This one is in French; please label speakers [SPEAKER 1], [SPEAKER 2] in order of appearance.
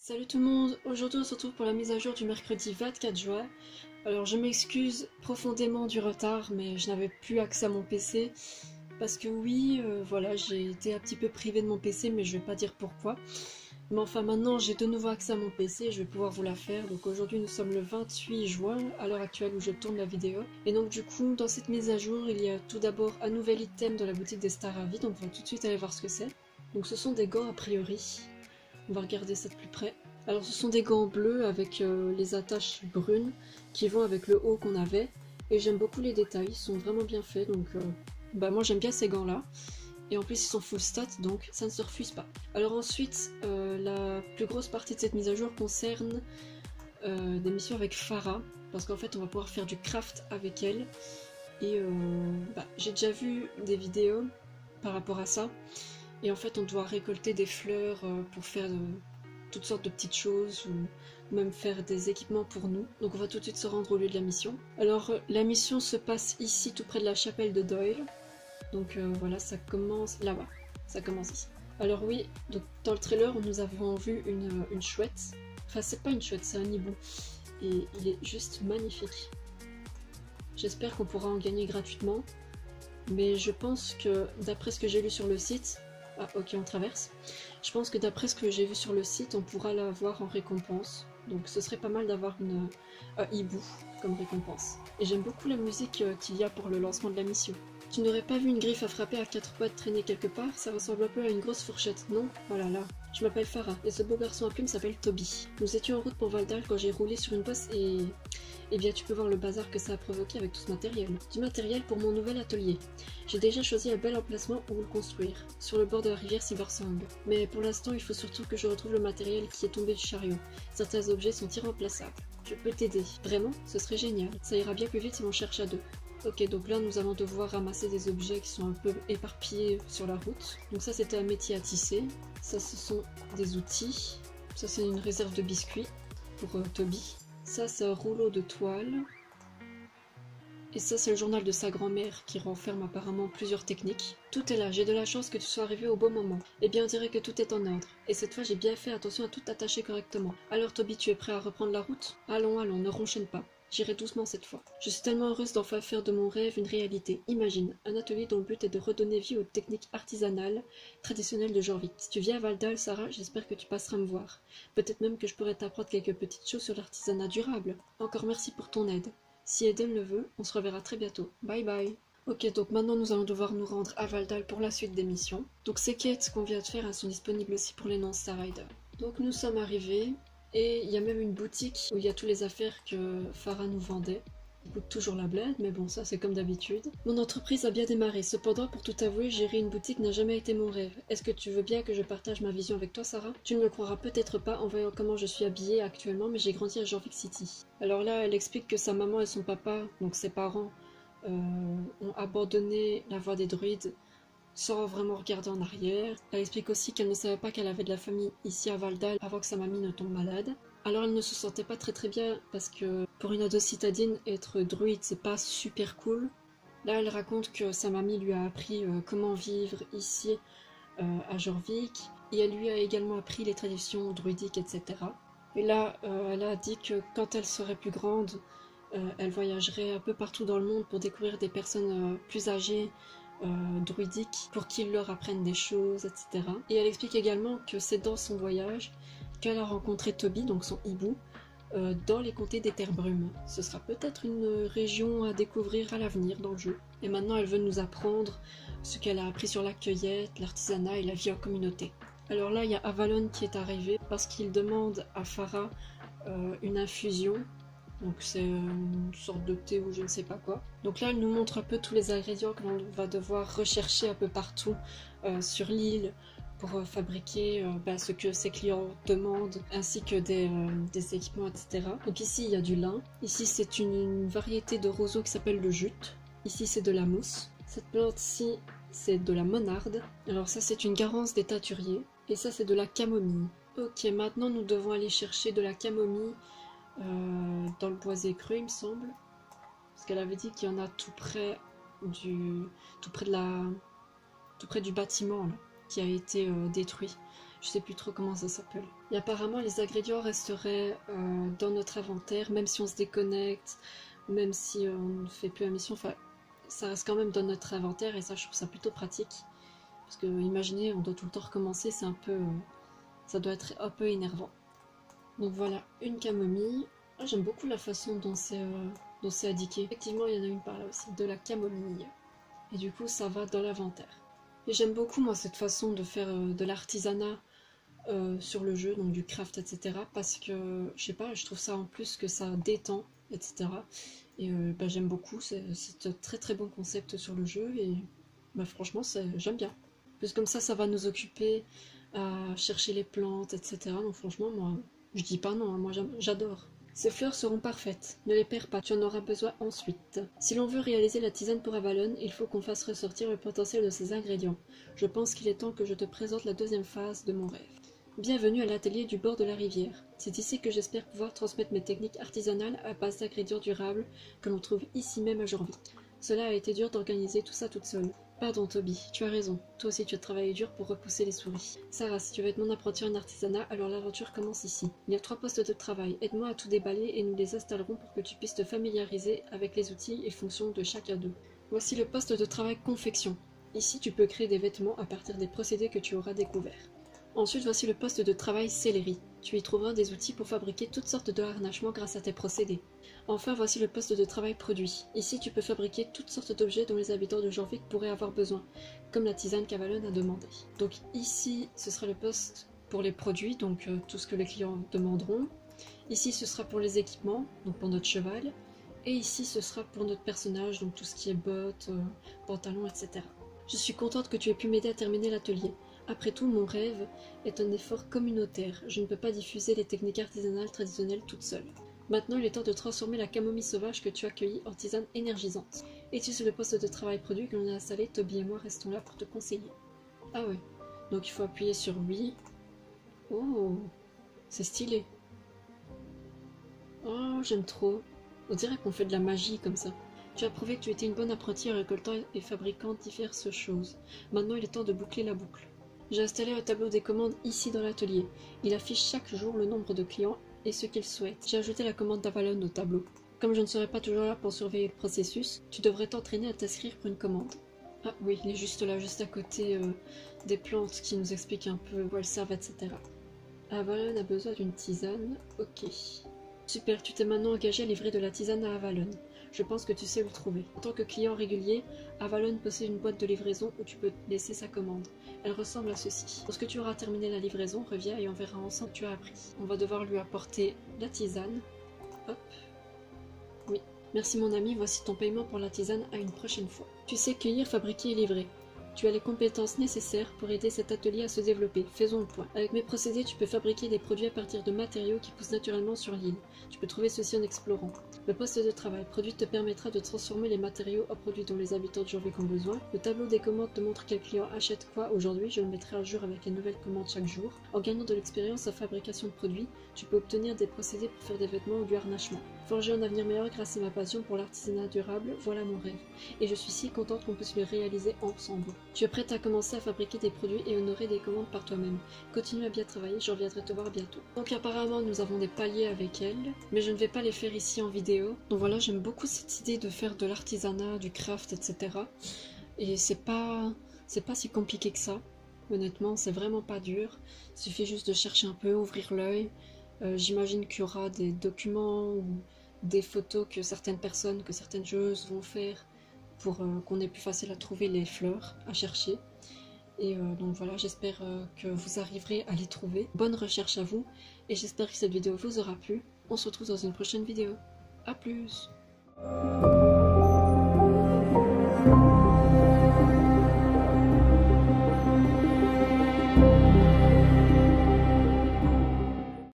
[SPEAKER 1] Salut tout le monde, aujourd'hui on se retrouve pour la mise à jour du mercredi 24 juin. Alors je m'excuse profondément du retard, mais je n'avais plus accès à mon PC. Parce que oui, voilà, j'ai été un petit peu privée de mon PC, mais je vais pas dire pourquoi. Mais enfin maintenant j'ai de nouveau accès à mon PC et je vais pouvoir vous la faire. Donc aujourd'hui nous sommes le 28 juin, à l'heure actuelle où je tourne la vidéo. Et donc du coup, dans cette mise à jour, il y a tout d'abord un nouvel item de la boutique des Staravis, donc on va tout de suite aller voir ce que c'est. Donc ce sont des gants a priori. On va regarder ça de plus près. Alors ce sont des gants bleus avec les attaches brunes qui vont avec le haut qu'on avait. Et j'aime beaucoup les détails, ils sont vraiment bien faits. Donc moi j'aime bien ces gants là. Et en plus ils sont full stat, donc ça ne se refuse pas. Alors ensuite, la plus grosse partie de cette mise à jour concerne des missions avec Pharah. Parce qu'en fait on va pouvoir faire du craft avec elle. Et j'ai déjà vu des vidéos par rapport à ça. Et en fait, on doit récolter des fleurs pour faire toutes sortes de petites choses ou même faire des équipements pour nous. Donc on va tout de suite se rendre au lieu de la mission. Alors la mission se passe ici, tout près de la chapelle de Doyle. Donc voilà, ça commence là-bas. Ça commence ici. Alors oui, donc, dans le trailer, nous avons vu une chouette. Enfin, c'est pas une chouette, c'est un hibou. Et il est juste magnifique. J'espère qu'on pourra en gagner gratuitement. Mais je pense que, d'après ce que j'ai lu sur le site... Ah ok, on traverse. Je pense que d'après ce que j'ai vu sur le site, on pourra l'avoir en récompense. Donc ce serait pas mal d'avoir un hibou comme récompense. Et j'aime beaucoup la musique qu'il y a pour le lancement de la mission. Tu n'aurais pas vu une griffe à frapper à 4 pattes traîner quelque part? Ça ressemble un peu à une grosse fourchette, non? Voilà là. Je m'appelle Pharah et ce beau garçon à plumes s'appelle Toby. Nous étions en route pour Valdal quand j'ai roulé sur une bosse et... Eh bien, tu peux voir le bazar que ça a provoqué avec tout ce matériel. Du matériel pour mon nouvel atelier. J'ai déjà choisi un bel emplacement où le construire, sur le bord de la rivière Silversong. Mais pour l'instant, il faut surtout que je retrouve le matériel qui est tombé du chariot. Certains objets sont irremplaçables. Je peux t'aider. Vraiment? Ce serait génial. Ça ira bien plus vite si on cherche à deux. Ok, donc là, nous allons devoir ramasser des objets qui sont un peu éparpillés sur la route. Donc ça, c'était un métier à tisser. Ça, ce sont des outils. Ça, c'est une réserve de biscuits pour Toby. Ça, c'est un rouleau de toile. Et ça, c'est le journal de sa grand-mère qui renferme apparemment plusieurs techniques. Tout est là, j'ai de la chance que tu sois arrivé au bon moment. Eh bien, on dirait que tout est en ordre. Et cette fois, j'ai bien fait attention à tout attacher correctement. Alors, Toby, tu es prêt à reprendre la route? Allons, allons, ne ronchonne pas. J'irai doucement cette fois. Je suis tellement heureuse d'enfin faire de mon rêve une réalité. Imagine, un atelier dont le but est de redonner vie aux techniques artisanales traditionnelles de Jorvik. Si tu viens à Valdal, Sarah, j'espère que tu passeras me voir. Peut-être même que je pourrais t'apprendre quelques petites choses sur l'artisanat durable. Encore merci pour ton aide. Si Eden le veut, on se reverra très bientôt. Bye bye. Ok, donc maintenant nous allons devoir nous rendre à Valdal pour la suite des missions. Donc ces quêtes qu'on vient de faire, elles sont disponibles aussi pour les non-Star Riders. Donc nous sommes arrivés. Et il y a même une boutique où il y a toutes les affaires que Pharah nous vendait. Il coûte toujours la bled, mais bon, ça c'est comme d'habitude. Mon entreprise a bien démarré. Cependant, pour tout avouer, gérer une boutique n'a jamais été mon rêve. Est-ce que tu veux bien que je partage ma vision avec toi, Sarah? Tu ne me croiras peut-être pas en voyant comment je suis habillée actuellement, mais j'ai grandi à Jorvik City. Alors là, elle explique que sa maman et son papa, donc ses parents, ont abandonné la voie des druides sans vraiment regarder en arrière. Elle explique aussi qu'elle ne savait pas qu'elle avait de la famille ici à Valdal avant que sa mamie ne tombe malade. Alors elle ne se sentait pas très bien parce que pour une ado citadine, être druide c'est pas super cool. Là elle raconte que sa mamie lui a appris comment vivre ici à Jorvik et elle lui a également appris les traditions druidiques, etc. Et là elle a dit que quand elle serait plus grande, elle voyagerait un peu partout dans le monde pour découvrir des personnes plus âgées, druidiques pour qu'ils leur apprennent des choses, etc. Et elle explique également que c'est dans son voyage qu'elle a rencontré Toby, donc son hibou, dans les comtés des Terres Brumes. Ce sera peut-être une région à découvrir à l'avenir dans le jeu. Et maintenant elle veut nous apprendre ce qu'elle a appris sur la cueillette, l'artisanat et la vie en communauté. Alors là il y a Avalon qui est arrivé parce qu'il demande à Pharah une infusion. Donc c'est une sorte de thé ou je ne sais pas quoi. Donc là elle nous montre un peu tous les ingrédients que l'on va devoir rechercher un peu partout sur l'île pour fabriquer ce que ses clients demandent, ainsi que des équipements, etc. Donc ici il y a du lin, ici c'est une variété de roseau qui s'appelle le jute, ici c'est de la mousse, cette plante-ci c'est de la monarde, alors ça c'est une garance des teinturiers, et ça c'est de la camomille. Ok, maintenant nous devons aller chercher de la camomille dans le boisé creux il me semble, parce qu'elle avait dit qu'il y en a tout près du bâtiment là, qui a été détruit. Je sais plus trop comment ça s'appelle. Et apparemment les ingrédients resteraient dans notre inventaire, même si on se déconnecte, même si on ne fait plus la mission, enfin ça reste quand même dans notre inventaire et ça je trouve ça plutôt pratique. Parce que imaginez, on doit tout le temps recommencer, c'est un peu... ça doit être un peu énervant. Donc voilà, une camomille. Ah, j'aime beaucoup la façon dont c'est indiqué. Effectivement, il y en a une par là aussi, de la camomille. Et du coup, ça va dans l'inventaire. Et j'aime beaucoup, moi, cette façon de faire de l'artisanat sur le jeu, donc du craft, etc. Parce que, je sais pas, je trouve ça en plus que ça détend, etc. Et bah, j'aime beaucoup, c'est un très très bon concept sur le jeu et bah, franchement, j'aime bien. Plus comme ça va nous occuper à chercher les plantes, etc. Donc franchement, moi, je dis pas non, hein, moi j'adore. Ces fleurs seront parfaites, ne les perds pas, tu en auras besoin ensuite. Si l'on veut réaliser la tisane pour Avalon, il faut qu'on fasse ressortir le potentiel de ses ingrédients. Je pense qu'il est temps que je te présente la deuxième phase de mon rêve. Bienvenue à l'atelier du bord de la rivière. C'est ici que j'espère pouvoir transmettre mes techniques artisanales à base d'ingrédients durables que l'on trouve ici même à Jorvik. Cela a été dur d'organiser tout ça toute seule. Pardon Toby, tu as raison. Toi aussi tu as travaillé dur pour repousser les souris. Sarah, si tu veux être mon apprenti en artisanat, alors l'aventure commence ici. Il y a 3 postes de travail. Aide-moi à tout déballer et nous les installerons pour que tu puisses te familiariser avec les outils et fonctions de chacun d'eux. Voici le poste de travail confection. Ici tu peux créer des vêtements à partir des procédés que tu auras découverts. Ensuite, voici le poste de travail sellerie. Tu y trouveras des outils pour fabriquer toutes sortes de harnachements grâce à tes procédés. Enfin, voici le poste de travail produit. Ici, tu peux fabriquer toutes sortes d'objets dont les habitants de Jorvik pourraient avoir besoin, comme la tisane qu'Avalon a demandé. Donc ici, ce sera le poste pour les produits, donc tout ce que les clients demanderont. Ici, ce sera pour les équipements, donc pour notre cheval. Et ici, ce sera pour notre personnage, donc tout ce qui est bottes, pantalons, etc. Je suis contente que tu aies pu m'aider à terminer l'atelier. Après tout, mon rêve est un effort communautaire. Je ne peux pas diffuser les techniques artisanales traditionnelles toute seule. Maintenant, il est temps de transformer la camomille sauvage que tu as cueillie en tisane énergisante. Es-tu sur le poste de travail produit que l'on a installé? Toby et moi restons là pour te conseiller. Ah ouais. Donc il faut appuyer sur oui. Oh, c'est stylé. Oh, j'aime trop. On dirait qu'on fait de la magie comme ça. Tu as prouvé que tu étais une bonne apprentie en récoltant et fabriquant diverses choses. Maintenant, il est temps de boucler la boucle. J'ai installé un tableau des commandes ici dans l'atelier. Il affiche chaque jour le nombre de clients et ce qu'ils souhaitent. J'ai ajouté la commande d'Avalon au tableau. Comme je ne serai pas toujours là pour surveiller le processus, tu devrais t'entraîner à t'inscrire pour une commande. Ah oui, il est juste là, juste à côté des plantes qui nous expliquent un peu où elles servent, etc. Avalon a besoin d'une tisane. Ok. Super, tu t'es maintenant engagé à livrer de la tisane à Avalon. Je pense que tu sais où le trouver. En tant que client régulier, Avalon possède une boîte de livraison où tu peux laisser sa commande. Elle ressemble à ceci. Lorsque tu auras terminé la livraison, reviens et on verra ensemble ce que tu as appris. On va devoir lui apporter la tisane. Hop. Oui. Merci mon ami, voici ton paiement pour la tisane à une prochaine fois. Tu sais cueillir, fabriquer et livrer. Tu as les compétences nécessaires pour aider cet atelier à se développer. Faisons le point. Avec mes procédés, tu peux fabriquer des produits à partir de matériaux qui poussent naturellement sur l'île. Tu peux trouver ceci en explorant. Le poste de travail produit te permettra de transformer les matériaux en produits dont les habitants de Jorvik ont besoin. Le tableau des commandes te montre quel client achète quoi aujourd'hui. Je le mettrai à jour avec les nouvelles commandes chaque jour. En gagnant de l'expérience en fabrication de produits, tu peux obtenir des procédés pour faire des vêtements ou du harnachement. Forger un avenir meilleur grâce à ma passion pour l'artisanat durable, voilà mon rêve. Et je suis si contente qu'on puisse le réaliser ensemble. Tu es prête à commencer à fabriquer des produits et honorer des commandes par toi-même. Continue à bien travailler, je reviendrai te voir bientôt. Donc apparemment nous avons des paliers avec elle, mais je ne vais pas les faire ici en vidéo. Donc voilà, j'aime beaucoup cette idée de faire de l'artisanat, du craft, etc. Et c'est pas si compliqué que ça. Honnêtement, c'est vraiment pas dur. Il suffit juste de chercher un peu, ouvrir l'œil. J'imagine qu'il y aura des documents ou des photos que certaines personnes, que certaines joueuses vont faire pour qu'on ait plus facile à trouver les fleurs à chercher. Et donc voilà, j'espère que vous arriverez à les trouver. Bonne recherche à vous et j'espère que cette vidéo vous aura plu. On se retrouve dans une prochaine vidéo. A plus!